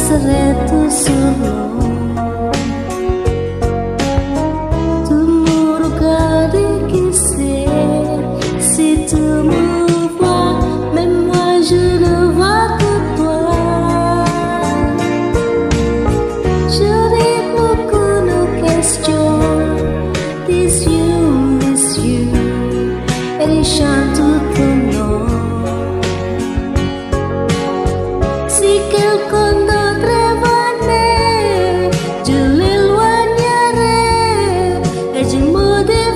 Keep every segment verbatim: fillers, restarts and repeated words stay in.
serait tout solo. Tu me regardes qui sait, si tu me vois, même moi je ne vois que toi. Je réponds que nos questions, this you, this you, et les chants tout ton nom. Si quelqu'un d'autre venait, je l'éloignerais et je me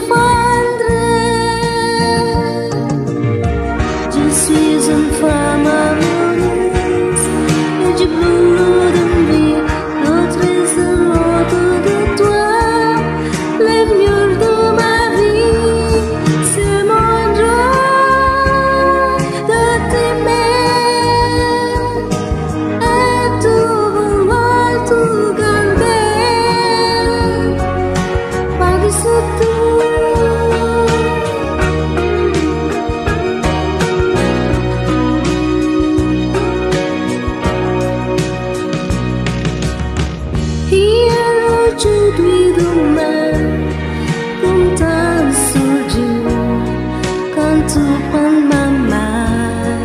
défendrais. Je suis une femme amoureuse et je brûle d'envie d'autres autour de toi. Le mur de ma vie, c'est mon droit de t'aimer. Et tout vouloir, tout garder, par-dessus tout. Hier, aujourd'hui, demain, comme t'as surgi quand tu prends ma main.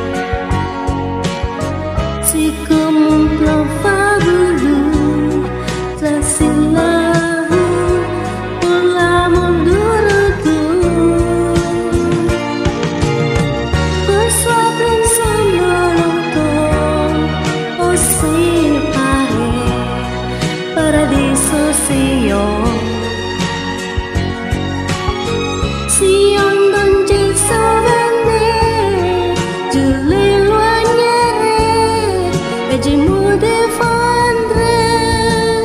C'est comme un plan fabuleux, tracé là pour l'amour de retour. Reçois ensemble longtemps, aussi pareil, paradis océan. Si on donne des souvenirs, je l'éloignerai et je me défendrai.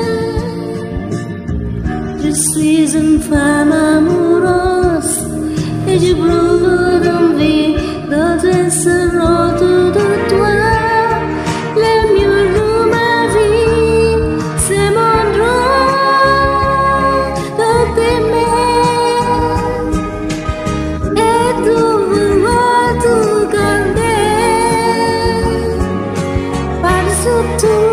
Je suis une femme amoureuse et je brûle d'envie d'autres seront autour de toi. Le mur de ma vie, c'est mon droit de t'aimer. Et tout vouloir, tout garder, par-dessus tout.